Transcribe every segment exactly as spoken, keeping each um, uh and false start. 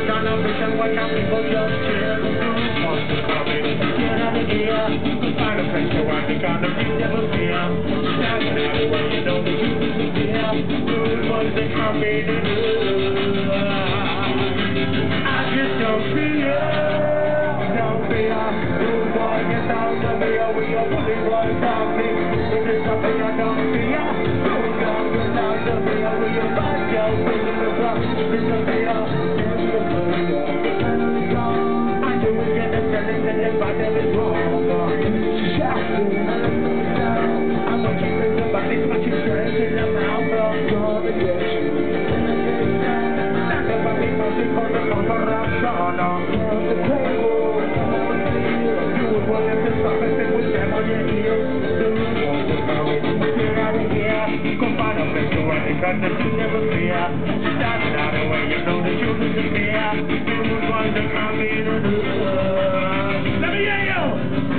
on a mission, watch how people just chill. Want to come in, get out of here. Find a place to watch the kind of reach never fear. Standing out the way, you know the truth is clear. Good ones that come in and do. I just don't fear, don't fear. Good boy, get down to me, or we are fully right from me. If it's something I don't fear, good boy, get down to me, or we are right down to the club. It's a fear, it's a fear. I do it, get the feeling that if I never is wrong. She's shouting, I'm gonna keep it up, I think my two friends in the mouth. I'm gonna get you. Because the truth never fear. Starting out the way, you know the truth is fear. Good ones that come in and do. Let me hear you.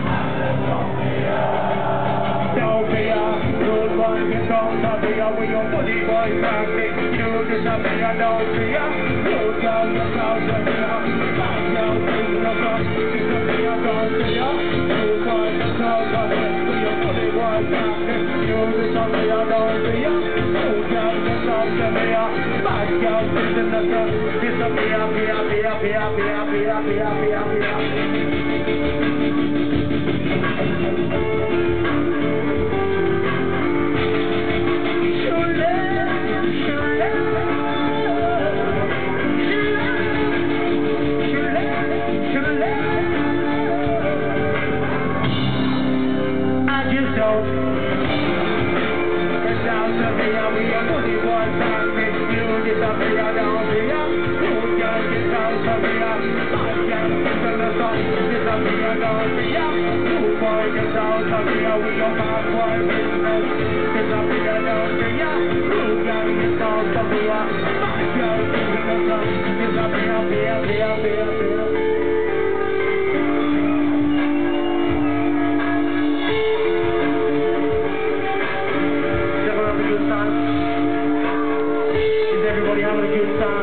Don't fear. Good ones that come to fear. We your body boy practice. You disappear, don't fear. Good ones that come to fear. Back down to the front. Disappear, don't fear. Good ones that come to fear. We your body boy practice. You disappear, don't fear. Disappear, appear, appear, appear, appear, appear, appear, appear. I just don't. Get down to me, I'll be a booty one time. Disappear, don't fear. You can't get down to me. I can't sit in the sun. Disappear, don't fear. You boy, get down to me. We your bad boy business. Disappear, don't fear. You can't get down to me. I can't sit in the sun. Disappear, fear, fear, fear, fear. Everybody having a good time?